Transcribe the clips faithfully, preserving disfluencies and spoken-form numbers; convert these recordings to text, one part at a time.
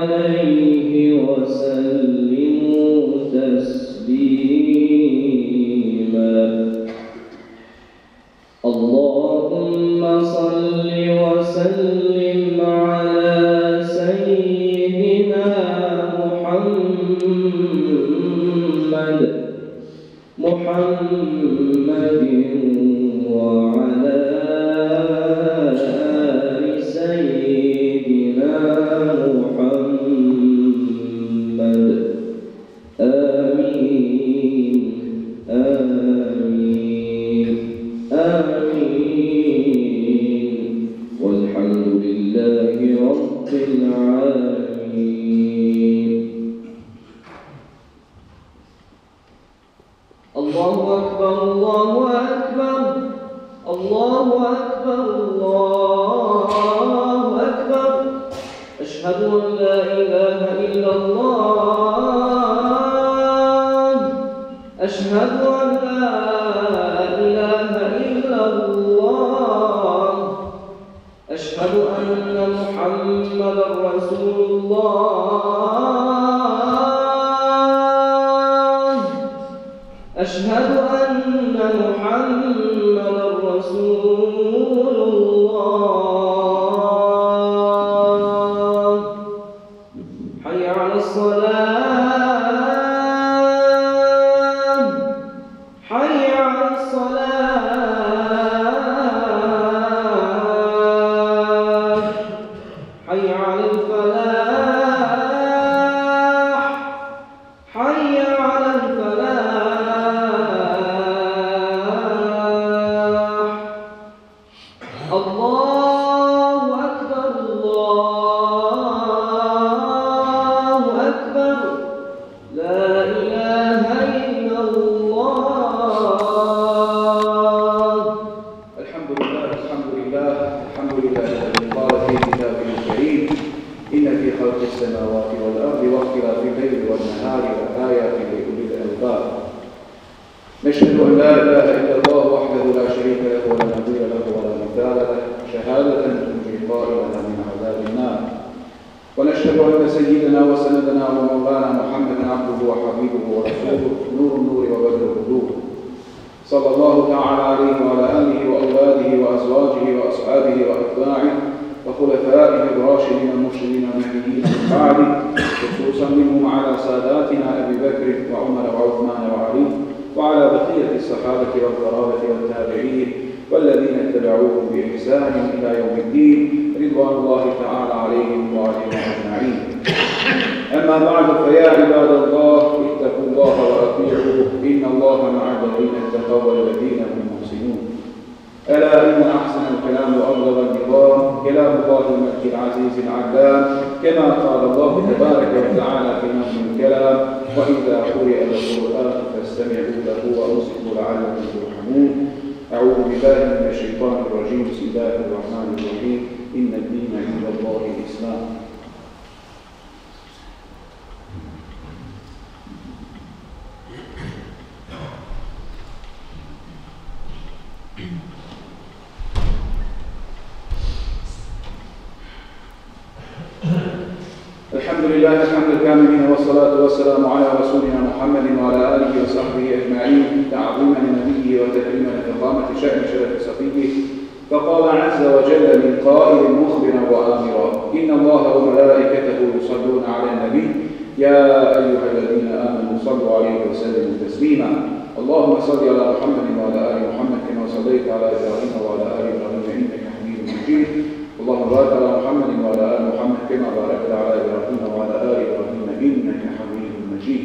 عليه وسلموا تسليما. اللهم صل وسلم على سيدنا محمد محمد وعلى آل سيدنا محمد. آمين آمين آمين والحمد لله رب العالمين. الله أكبر الله أكبر الله أكبر الله أكبر. أشهد أن لا إله إلا الله. أشهد أن لا إله إلا الله. أشهد أن محمدا رسول الله. أشهد أن محمدا رسول الله. حي على الصلاة حي على الصلاة حي على الفلاح حي على الفلاح. الله أكبر الله أكبر. لا إله إلا الله. الحمد لله الحمد لله الحمد لله الذي قال في كتابه الكريم إن في خلق السماوات والأرض واختلاف الليل والنهار لآيات لأولي الألباب. نشهد أن لا إله إلا الله وحده لا شريك له ولا نظير له ولا مثال له شهادة تنجي قائلنا من عذاب النار. ونشهد أن سيدنا وسندنا ومولانا محمدا عبده وحبيبه ورسوله نور النور وبدر القلوب صلى الله تعالى عليه وعلى آله وأولاده وأزواجه وأصحابه وأتباعه وخلفائه الراشدين المرشدين المهديين من بعده، خصوصا منهم على ساداتنا أبي بكر وعمر وعثمان وعلي وعلى بقية الصحابة والقرابة والتابعين والذين اتبعوهم بإحسان إلى يوم الدين رضوان الله تعالى عليهم وعليهم أجمعين. أما بعد فيا عباد الله اتقوا الله وأطيعوه إن الله مع الذين اتقوا والذين هم محسنون. ألا إن أحسن الكلام وأبلغ النظام كلام الله الملك العزيز العلام كما قال الله تبارك وتعالى في نظم الكلام وإذا قرئ القرآن فاستمعوا له وأنصتوا لعلكم ترحمون. أعوذ بالله من الشيطان الرجيم. بسم الله الرحمن الرحيم. إن الدين عند الله الإسلام. الحمد لله الحمد الكاملين والصلاة والسلام على رسولنا محمد وعلى آله وصحبه أجمعين تعظيما لنبيه وتكريما لفخامة شأن شرف صفيه. فقال عز وجل من قائل مخبرا وآمرا إن الله وملائكته يصلون على النبي يا أيها الذين آمنوا صلوا عليه وسلموا تسليما. اللهم صل على محمد وعلى آل محمد كما صليت على إبراهيم وعلى آل إبراهيم إنك حميد مجيد. اللهم بارك على محمد وعلى آل محمد كما باركت على إبراهيم وعلى آل إبراهيم إنك حميد مجيد.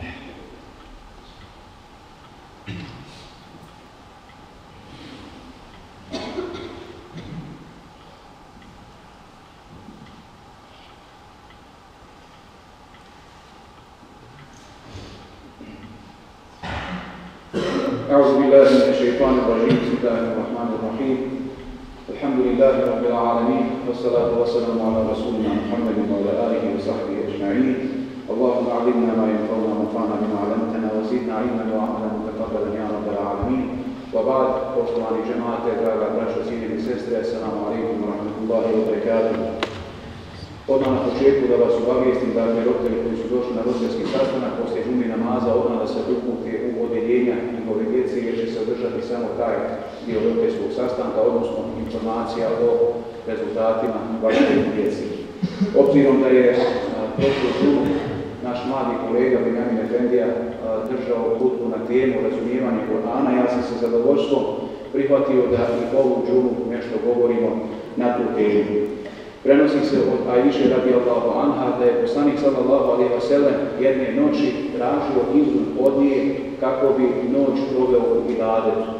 أعوذ بالله من الشيطان الرجيم. بسم الله الرحمن الرحيم. الحمد لله رب العالمين والصلاة والسلام على رسولنا محمد وعلى آله وصحبه أجمعين. اللهم علمنا ما ينفعنا وانفعنا بما علمتنا وزدنا علما وعملا متقبلا يا رب العالمين. وبعد poštovani džemate, draga braćo, cijenjeni sestre, assalamu alaikum wa rahmatullahi wa barakatuh. Odmah na početku da vas obavijestim da je roditelji koji su došli na roditeljski sastanak poslije džumi namaza odmah da se upute u odjeljenja njihove djece jer će se održati samo taj dio roditeljskog sastanka, odnosno informacija o rezultatima vaše djece. Obzirom da je prošlo džumu naš mladi kolega Benjamin Efendija držao hutbu na temu razumijevanja Kur'ana, ja sam se zadovoljstvom prihvatio da i ovu džumu nešto govorimo na tu temu. Prenosi se od Ajše radijallahu anha da je poslanik sallallahu alejhi ve sellem jedne noći tražio izum od nje kako bi noć proveo u ibadetu.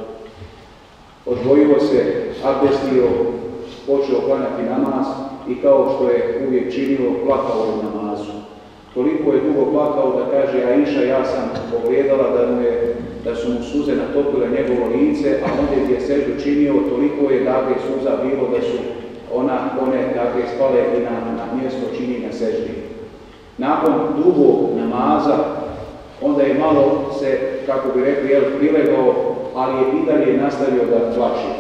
Odvojio se, abdestio, počeo klanjati namaz i kao što je uvijek činio, plakao u namazu. Toliko je dugo plakao da kaže Ajša, ja sam pogledala da, mu je, da su mu suze natopile njegovo lice, a onda gdje je seždu činio, toliko je dakle suza bilo da su ona, one dakle spale i na, na mjesto činjenja seždi. Nakon dugog namaza, onda je malo se, kako bi rekli, jel, prilegao, ali je i dalje nastavio da plače.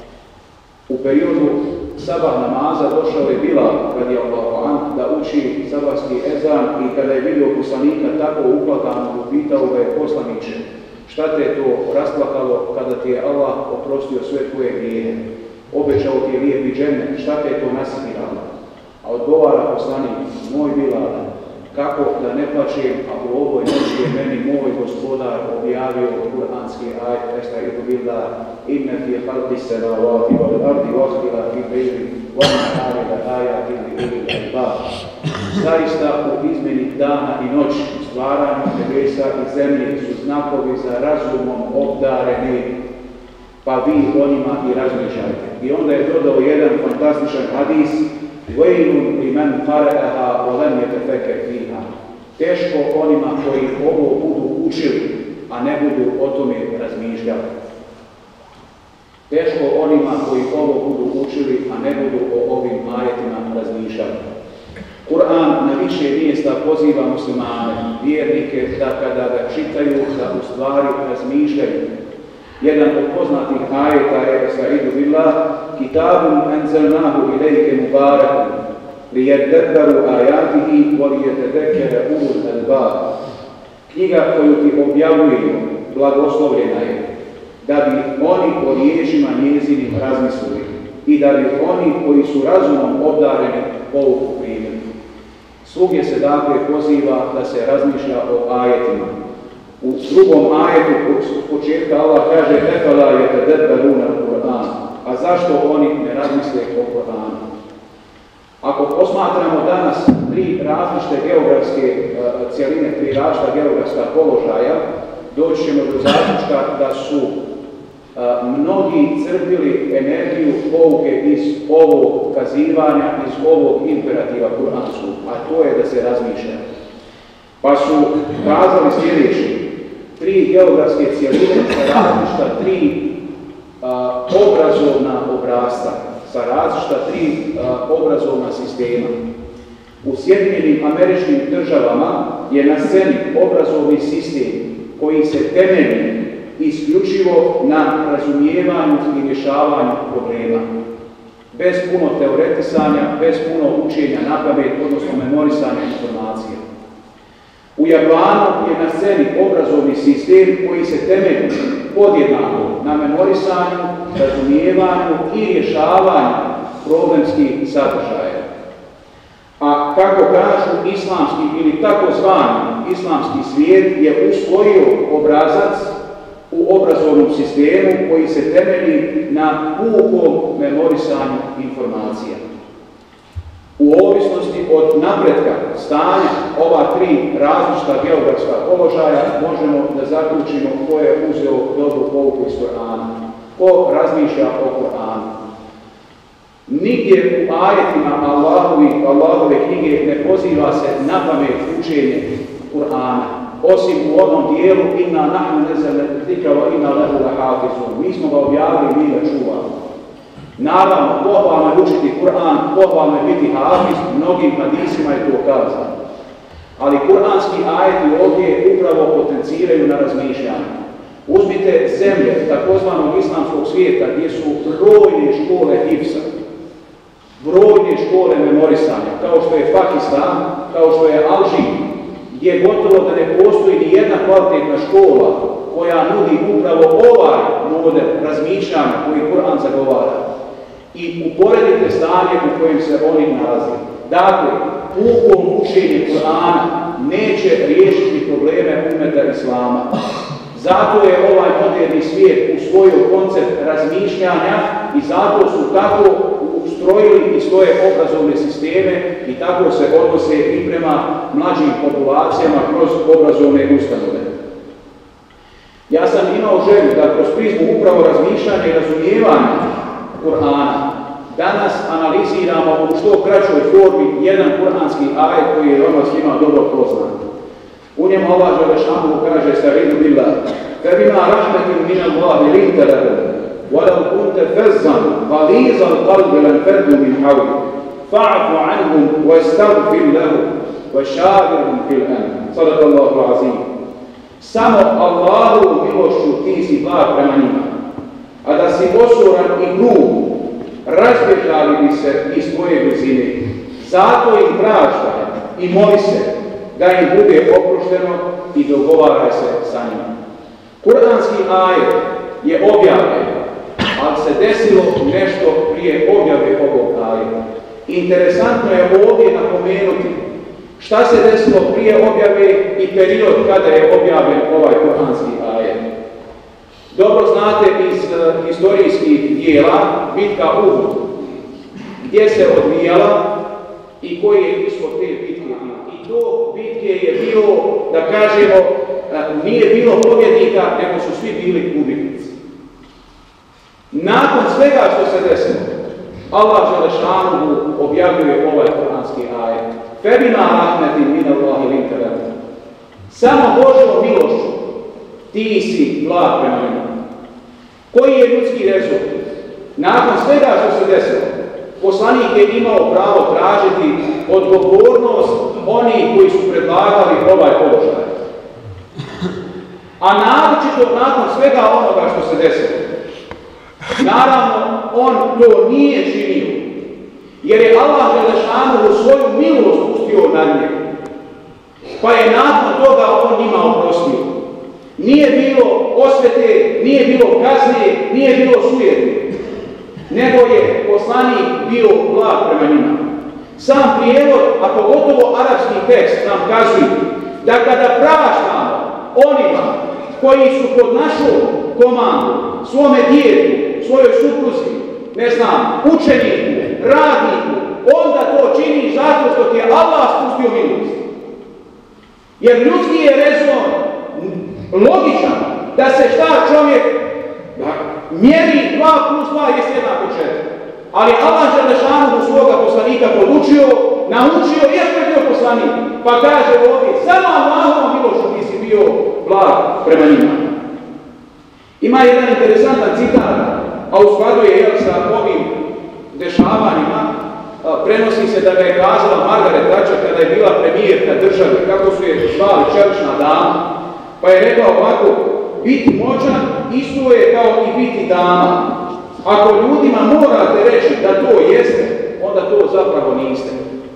U periodu sabah namaza došao je Bilal radijallahu anhu da uči sabahski ezan i kada je vidio poslanika tako uplakano, upitao ga je poslaniče, šta te je to rasplakalo kada ti je Allah oprostio sve tvoje grijehe? Obećao ti je lijepi džennet, šta te je to nasipiralo? A odgovara poslanik, moj Bilal, kako da ne plačem, a u ovoj noći je meni moj gospodar objavio kuranski ajet, estaizu billah, inna fi halqi samawati wal ardi wahtilafi al-layli wan-nahari laayatin li-ulil albab. Zaista u izmjeni dana i noći, u stvaranju nebesa i zemlje su znakovi za razumom obdareni, pa vi o njima i razmišljajte. I onda je dodao jedan fantastičan hadis, وَيْلٌ لِمَنْ قَرَأَهَا وَلَمْ يَتَفَكَّرْ فِيهَا. Teško onima koji ovo budu učili, a ne budu o tome razmišljali. Teško onima koji ovo budu učili, a ne budu o ovim ajetima razmišljali. Kur'an na više mjesta poziva muslimane, vjernike, da kada ga čitaju, da u stvari razmišljaju. Jedan od poznatih ajeta je estaizu billah, kitabun anzalnahu ilejke mubarakun, lijadabbaru ajatihi wa liyatadakkara ulul albab. Knjiga koju ti objavljujemo, blagoslovljena je, da bi oni po riječima njezinim razmislili i da bi oni koji su razumom obdareni pouku primili. Svugdje se dakle poziva da se razmišlja o ajetima. U drugom ajetu u početka Allah kaže efala yatadabbaruna al-Qur'an. A zašto oni ne razmisle o Kur'anu? Ako posmatramo danas tri različite geografske uh, cjeline, tri različita geografska položaja, doći ćemo do zaključka da su uh, mnogi crpili energiju pouke iz ovog kazivanja, iz ovog imperativa Kur'anskog, a to je da se razmišlja. Pa su kazali sljedeći, tri geografske cjeline sa različita tri a, obrazovna obrasta, sa različita tri a, obrazovna sistema. U Sjedinjenim Američkim Državama je na sceni obrazovni sistem koji se temelji isključivo na razumijevanju i rješavanju problema. Bez puno teoretisanja, bez puno učenja na pamet, odnosno memorisanja informacija. U Japanu je na sceni obrazovni sistem koji se temelji podjednako na memorisanju, razumijevanju i rješavanju problemskih sadržaja. A kako kažu islamski ili takozvani islamski svijet je usvojio obrazac u obrazovnom sistemu koji se temelji na pukom memorisanju informacija. U ovisnosti od napretka stanja ova tri različita geografska položaja možemo da zaključimo ko je uzeo dobru pouku iz Kur'ana, ko razmišlja o Kur'anu. Nigdje u ajetima Allahovi, Allahove knjige ne poziva se na pamet učenje Kur'ana, osim u onom dijelu inna nahnu nazzalna zikra wa inna lahu lahafizun. Mi smo ga objavili, mi ga čuvamo. Naravno, pohvalno je učiti Kur'an, pohvalno je biti hafiz, mnogim hadisima je to kazano. Ali kur'anski ajeti ovdje upravo potenciraju na razmišljanje. Uzmite zemlje takozvanog islamskog svijeta gdje su brojne škole hifza, brojne škole memorisanja, kao što je Pakistan, kao što je Alžir, gdje gotovo da ne postoji ni jedna kvalitetna škola koja nudi upravo ovaj model razmišljanja koji Kur'an zagovara. I uporedite stanje u kojem se oni nalazi. Dakle, pukom učenje Kur'ana neće riješiti probleme umeta islama. Zato je ovaj moderni svijet usvojio koncept razmišljanja i zato su tako ustrojili i svoje obrazovne sisteme i tako se odnose i prema mlađim populacijama kroz obrazovne ustanove. Ja sam imao želju da kroz prizmu upravo razmišljanja i razumijevanja Kur'ana danas analiziramo u što kraćoj formi jedan kuranski ajet koji je vama svima dobro poznat. U njemu Allah Đelešanu kaže Estaizu billah فَبِمَا رَحْمَةٍ مِنَ اللَّهِ لِنْتَ لَهُمْ وَلَوْ كُنْتَ فَزًّا غَلِيظَ الْقَلْبِ لَانفَضُّوا مِنْ حَوْلِكَ فَاعْفُ عَنْهُمْ وَاسْتَغْفِرْ لَهُمْ وَشَاوِرْهُمْ فِي الْأَمْرِ صَدَقَ اللَّهُ الْعَظِيمُ. Samo Allahovom milošću ti si blag prema njima, a da si osoran i grub, razbježali bi se iz tvoje blizine. Zato im praštaj i moli se da im bude oprošteno i dogovaraj se sa njima. Kur'anski ajet je objavljen, ali se desilo nešto prije objave ovog ajeta. Interesantno je ovdje napomenuti šta se desilo prije objave i period kada je objavljen ovaj kur'anski ajet. Dobro znate iz uh, historijskih dijela bitka Uhud, gdje se odvijala i koji je ishod te bitke bio. I to bitke je bilo, da kažemo, uh, nije bilo pobjednika, nego su svi bili gubitnici. Nakon svega što se desilo, Allah Đelešanu objavljuje ovaj kuranski ajet. فَبِمَا رَحْمَةٍ مِنَ اللَّهِ لِنْتَ لَهُمْ. Samo Božjom milošću ti si blag prema njima. Koji je ljudski rezon? Nakon svega što se desilo, poslanik je imao pravo tražiti odgovornost onih koji su predlagali ovaj položaj. A naročito nakon svega onoga što se desilo, naravno on to nije činio, jer je Allah Đelešanu svoju milost pustio na njega, pa je nakon toga on njima oprostio. Nije bilo osvete, nije bilo kazne, nije bilo sujete, nego je poslanik bio blag prema njima. Sam prijevod, a pogotovo arapski tekst nam kazuje da kada praštamo onima koji su pod našu komandu, svome djetu, svojoj supruzi, ne znam, učeniku, radniku, onda to čini zato što ti je Allah spustio milost. Jer ljudski je rezon logičan da se šta čovjek da, mjeri dva plus dva je jednako četiri. Ali Allah Đelešanu svoga poslanika podučio, naučio, iako je bio poslanik, pa kaže ovdje, samo Allahovom milošću ti si bio blag prema njima. Ima jedan interesantan citat, a u skladu je jel, sa ovim dešavanjima, prenosi se da ga je kazala Margaret Thatcher kada je bila premijerka države, kako su je zvali čelična dama, pa je rekao ovako, biti moćan isto je kao i biti dama. Ako ljudima morate reći da to jeste, onda to zapravo niste.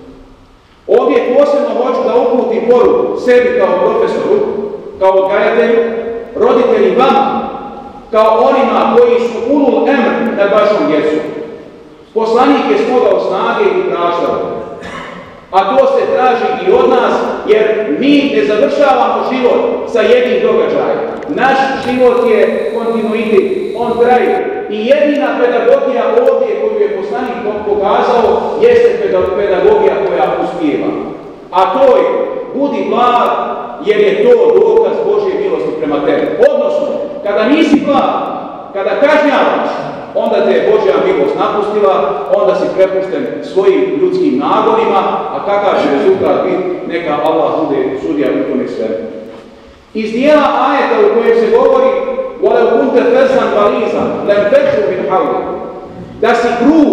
Ovdje posebno hoću da uputim poruku sebi kao profesoru, kao odgajatelju, roditelji vama, kao onima koji su ulul emr nad vašom djecom. Poslanik je smogao snage i praštao. A to se traži i od nas, jer mi ne završavamo život sa jednim događajem. Naš život je kontinuitet, on traje. I jedina pedagogija ovdje koju je poslanik pokazao jeste pedagogija koja uspijeva. A to je, budi blag, jer je to dokaz Božje milosti prema tebi. Odnosno, kada nisi blag, kada kažnjavaš, onda te je Božja milost napustila, onda si prepušten svojim ljudskim nagonima, a kakav će rezultat biti, neka Allah bude sudija u tome svemu. Iz dijela ajeta u kojem se govori وَلَوْ كُنْتَ فَزًّا غَلِيظًا لَانفَضُّوا مِنْ حَوْلِكَ, da si grub,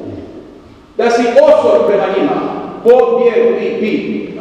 da si osor prema njima, pobjegli bi.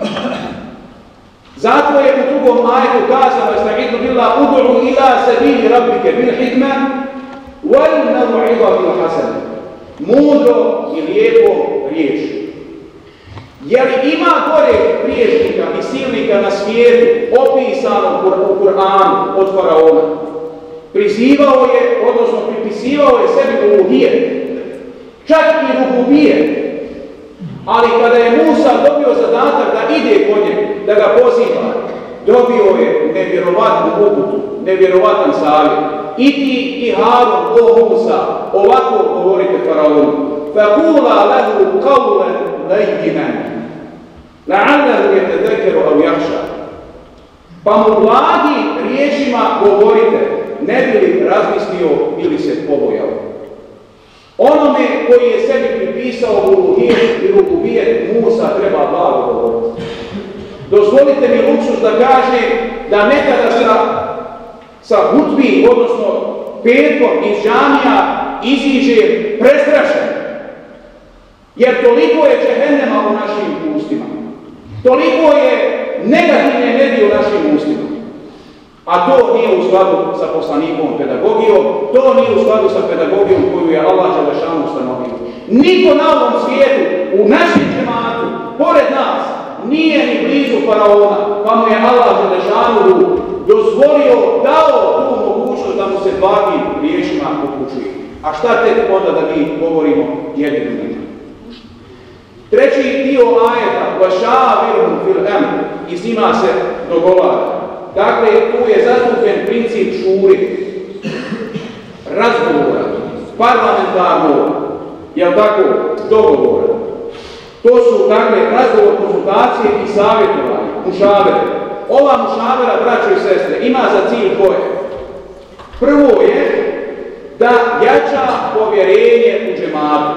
Zato je u drugom ajetu kazano, Estaizu billah, ud'u ila sabili rabbike bil hikme wal maw'izati al hasana. mudro i lijepo riječi. Je li ima gore griješnika i silnika na svijetu opisano u Kur'anu od faraona? Prizivao je, odnosno pripisivao je sebi uluhije, čak i rububije. Ali kada je Musa dobio zadatak da ide kod njega, da ga poziva, dobio je nevjerovatnu uputu, nevjerovatan savjet. I ti i Harun, o Musa, ovako govorite faraonu. فَقُولَا لَهُ قَوْلًا لَيِّنًا لَعَلَّهُ يَتَذَكَّرُ أَوْ يَخْشَىٰ. Pa mu blagim riječima govorite, ne bi li razmislio ili se pobojao. Onome koji je sebi pripisao uluhijet i rububijet Musa treba blago govoriti. Dozvolite mi luksuz da kažem da nekada sa, sa hutbi, odnosno petkom iz džamija iziđe prestrašen. Jer toliko je džehennema u našim ustima. Toliko je negativne energije u našim ustima. A to nije u skladu sa poslanikovom pedagogijom, to nije u skladu sa pedagogijom koju je Allah dželešanu ustanovio. Niko na ovom svijetu, u našem džematu, pored nas, nije ni blizu faraona, pa mu je Allah dželešanu dozvolio, dao tu mogućnost da mu se blagim riječima upućuje. A šta tek onda da mi govorimo jedni drugima? Treći dio ajeta, وَشَاوِرْهُمْ فِي الْأَمْرِ, i s njima se dogovara. Dakle, tu je zastupljen princip šuri, razgovora, parlamentarnog, jel tako, dogovora. To su, dakle, razgovor, konsultacije i savjetovanje, mušavere. Ova mušavera, braćo i sestre, ima za cilj koje? Prvo je da jača povjerenje u džematu.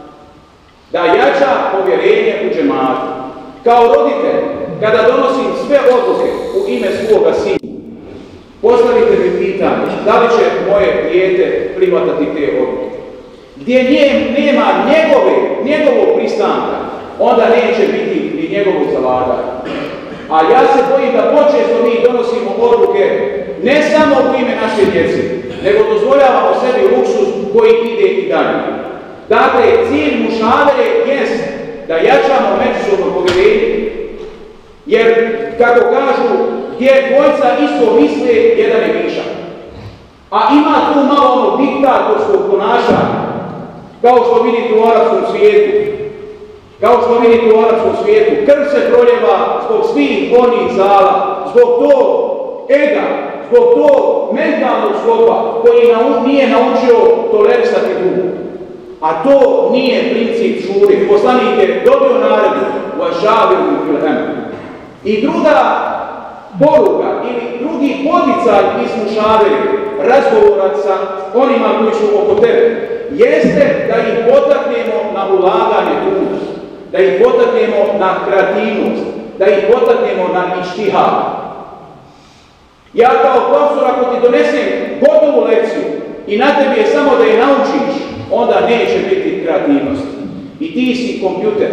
Da jača povjerenje u džematu. Kao roditelj, kada donosim sve odluke u ime svoga sina, postavite mi pitanje, da li će moje dijete prihvatati te odluke. Gdje njem nema njegove, njegovog pristanka, onda neće biti ni njegovog zalaganja. A ja se bojim da počesto mi donosimo odluke ne samo u ime naše djece, nego dozvoljavamo sebi luksuz koji ide i dalje. Dakle, cilj mušavere jest da jačamo međusobno povjerenje. Jer, kako kažu, gdje dvojca isto misle, jedan je višak. A ima tu malo ono diktatorskog ponašanja, kao što vidite u arapskom svijetu. Kao što vidite u arapskom svijetu, krv se proljeva zbog svih onih zala, zbog tog ega, zbog tog mentalnog sklopa koji nije naučio tolerisati drugu. A to nije princip šuri. Poslanik je dobio naredbu وَشَاوِرْهُمْ فِي الْأَمْرِ. I druga poruka ili drugi poticaj iz mušavere, razgovora sa onima koji su oko tebe, jeste da ih potaknemo na ulaganje truda, da ih potaknemo na kreativnost, da ih potaknemo na ištihad. Ja kao profesor, ako ti donesem gotovu lekciju i na tebi je samo da je naučiš, onda neće biti kreativnost. I ti si kompjuter.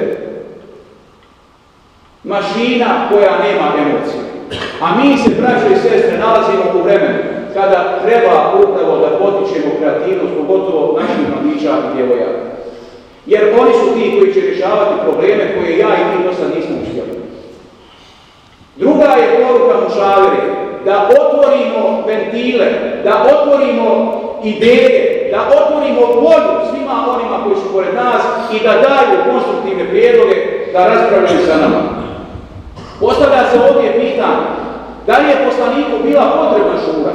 Mašina koja nema emocije. A mi se, braćo i sestre, nalazimo u vremenu kada treba upravo da potičemo kreativnost, pogotovo naših mladića i djevojaka. Jer oni su ti koji će rješavati probleme koje ja i ti do sad nismo uspjeli. Druga je poruka mušavere, da otvorimo ventile, da otvorimo ideje, da otvorimo volju svima onima koji su pored nas i da daju konstruktivne prijedloge da raspravljaju sa nama. Postavlja se ovdje pitanje, da li je poslaniku bila potrebna šura?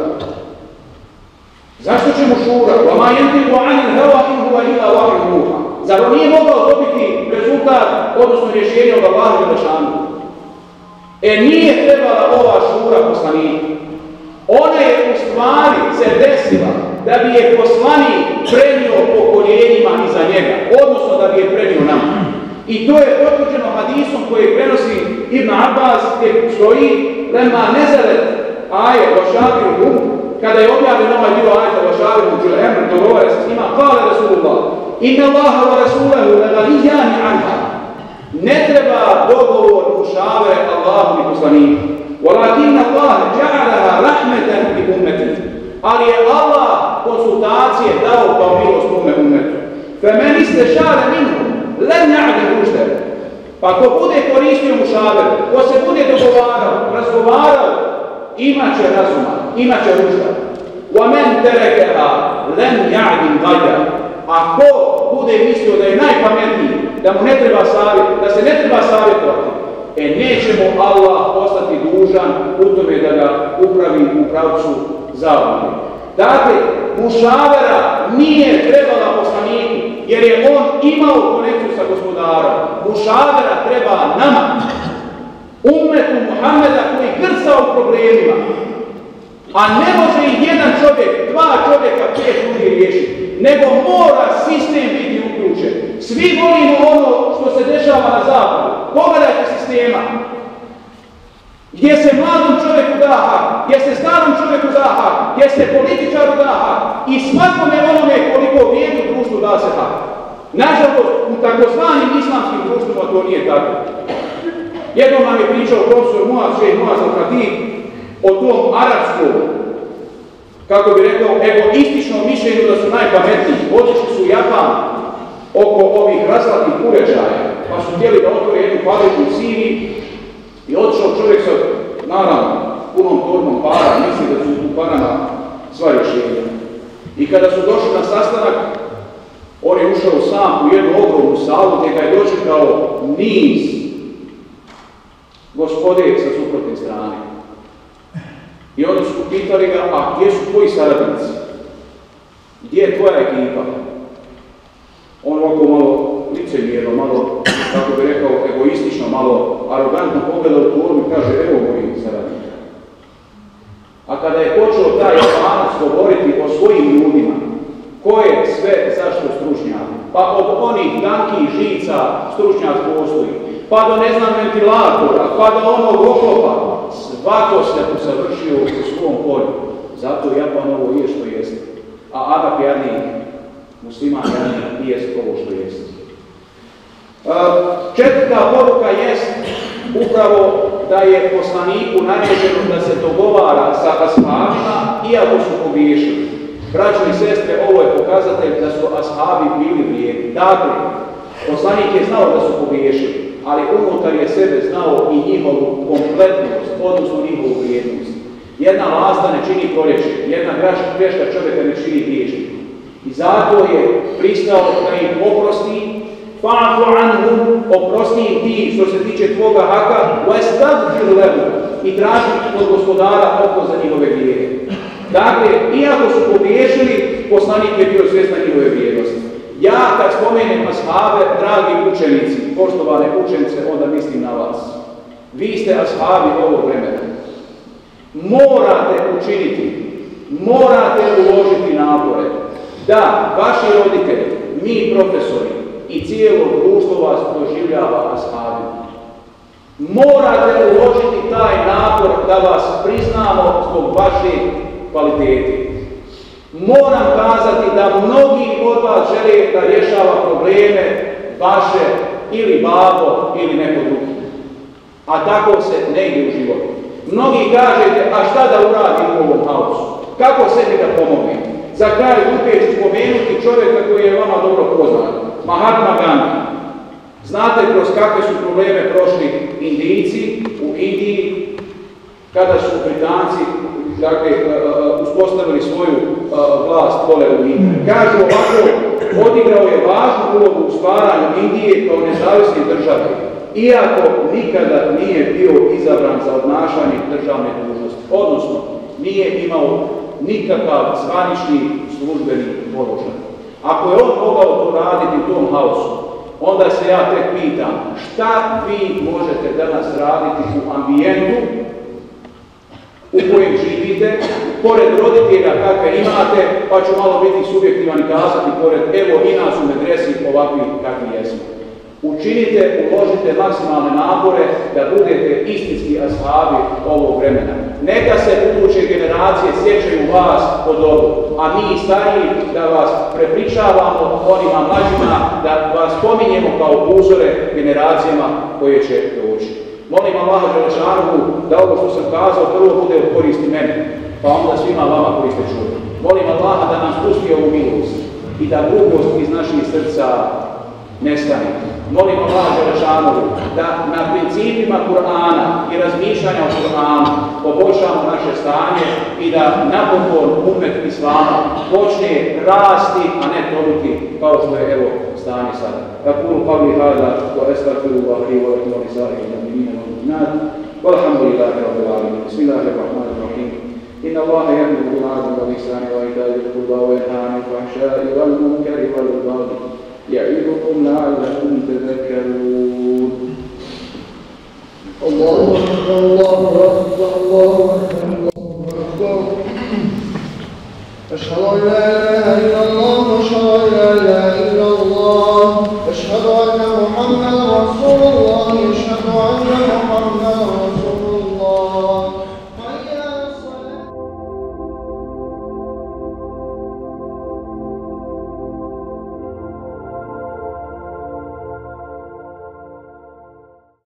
Zašto će mu šura? وَمَا يَنْتِقُ عَنِ الْهَوَىٰ إِنْ هُوَ إِلَّا وَحْيٌ يُوحَىٰ. Zar on nije mogao dobiti rezultat, odnosno rješenje od Allaha dželešanu? E nije trebala ova šura poslaniku. Ona je u stvari se desila da bi je poslanik prenio pokoljenjima iza njega, odnosno da bi je prenio nama. I to je potvrđeno hadisom koji prenosi Ibn Abbas, gdje stoji lema nezaret aje vašaviruhum, kada je objavljen ovaj dio ajeta vašaviruhum fil emr, dogovara se s njima, kale Rasulullah, inna Allaha wa Rasulahu leganijani anha. Ne treba dogovor mušavere Allahu i poslaniku. Walakin Allah ja'alaha rahmetan li ummeti. Ali je Allah konsultacije dao kao milost umme ummetu. فَمَنِ اسْتَشَارَ مِنْهُ لَنْ يَعْدِ رُشْدَهُ. Pa ko bude koristio mušaveru, ko se bude dogovarao, razgovarao, imat će razuma, imat će ružda. وَمَنْ تَرَكَهَا لَنْ يَعْدِ غَيَّهُ. A ko bude mislio da je najpametniji, da mu ne treba savjet, da se ne treba savjetovati, e neće mu Allah ostati dužan u tome da ga upravi u pravcu zablude. Dakle, mušavera nije trebala poslaniku, jer je on imao konekciju sa gospodarom. Mušavera treba nama, ummetu Muhammeda koji grca u problemima. A ne može i jedan čovjek, dva čovjeka, pet ljudi riješiti, nego mora sistem biti uključen. Svi volimo ono što se dešava na zapadu. Pogledajte sistema. Gdje se mladom čovjeku daha, gdje se starom čovjeku daha, gdje se političaru daha i svakome onome koliko vrijedi u društvu da se hak. Nažalost, u takozvanim islamskim društvima to nije tako. Jednom nam je pričao profesor Muaz, šejh Muaz al-Khatib, o tom arapskom, kako bi rekao, egoističnom mišljenju da su najpametniji. Otišli su u Japan oko ovih razlatnih uređaja, pa su htjeli da otvore jednu fabriku u Siriji i otišao čovjek sa, naravno, punom torbom para, misli da su u parama sva rješenja. I kada su došli na sastanak, on je ušao sam u jednu ogromnu salu gdje ga je dočekao niz gospode sa suprotne strane. I oni su pitali ga, a gdje su tvoji saradnici? Gdje je tvoja ekipa? On ovako malo licemjerno, malo, kako bi rekao, egoistično, malo arogantno pogleda u torbu i kaže, evo moji saradnika. A kada je počeo taj Japanac govoriti o svojim ljudima, ko je sve zašto stručnjak? Pa od onih dankih žica stručnjak postoji, pa do, ne znam, ventilatora, pa do onog oklopa. Svako se usavršio u svom polju. Zato Japan ovo je što jeste. A Arap jadnik, musliman jadnik, jest ovo što jeste. Četvrta poruka jest upravo da je poslaniku naređeno da se dogovara sa ashabima, iako su pogriješili. Braćo i sestre, ovo je pokazatelj da su ashabi bili vrijedni. Dakle, poslanik je znao da su pogriješili, ali unutar je sebe znao i njihovu kompletnost, odnosno njihovu vrijednost. Jedna lasta ne čini proljeće, jedna greška čovjeka ne čini griješnik. I zato je pristao da im oprosti, fa'fu anhum, oprosti im ti što se tiče tvoga haka, wastagfir lahu, i traži od gospodara oprost za njihove grijehe. Dakle, iako su pogriješili, poslanik je bio svjestan njihove vrijednosti. Ja kad spomenem ashabe, dragi učenici, poštovane učenice, onda mislim na vas. Vi ste ashabi ovog vremena. Morate učiniti, morate uložiti napore da vaši roditelji, mi profesori i cijelo društvo vas doživljava ashabima. Morate uložiti taj napor da vas priznamo zbog vaše kvalitete. Moram kazati da mnogi od vas žele da rješava probleme vaše ili babo ili neko drugi. A tako se ne ide u životu. Mnogi kažete, a šta da uradim u ovom haosu? Kako sebi da pomognem? Za kraj ruke ću spomenuti čovjeka koji je vama dobro poznat. Mahatma Gandhi. Znate kroz kakve su probleme prošli Indijci u Indiji kada su Britanci dakle, uspostavili svoju vlast dole u Indiji. Kažu ovako, odigrao je važnu ulogu u stvaranju Indije kao nezavisne države, iako nikada nije bio izabran za obnašanje državne dužnosti, odnosno nije imao nikakav zvanični službeni položaj. Ako je on mogao to raditi u tom haosu, onda se ja tek pitam, šta vi možete danas raditi u ambijentu u kojem živite, pored roditelja kakve imate, pa ću malo biti subjektivan i kazati, pored evo i nas u medresi ovakvi kakvi jesmo. Učinite, uložite maksimalne napore da budete istinski ashabi ovog vremena. Neka se buduće generacije sjećaju vas po dobru, a mi stariji da vas prepričavamo onima mlađima, da vas spominjemo kao uzore generacijama koje će doći. Molim Allaha Đelešanohu da ovo što sam kazao prvo bude u koristi mene, pa onda svima vama koji ste čuli. Molim Allaha da nam spusti ovu milost, i da grubost iz naših srca nestane. Molimo Allah Đelešanovu da na principima Kur'ana i razmišljanja o Kur'anu poboljšamo naše stanje i da napokon umet Islama počne rasti, a ne tonuti kao što je evo stanje sada. Aqulu qawli hada wa astaghfirullaha li wa lakum wa lisa'iril mu'minina wal mu'minat walhamdulillahi rabbil alamin. Bismillahir rahmanir rahim. Inna Allaha ya'muru bil 'adli wal ihsani wa ita'i dhil qurba wa yanha 'anil fahsha'i wal munkari wal baghi يعظكم لعلكم تذكرون. الله أكبر الله أكبر الله أكبر الله أكبر. أشهد أن لا إله إلا الله وأشهد أن لا إله إلا الله. أشهد أن محمدا رسول الله. أشهد أن محمدا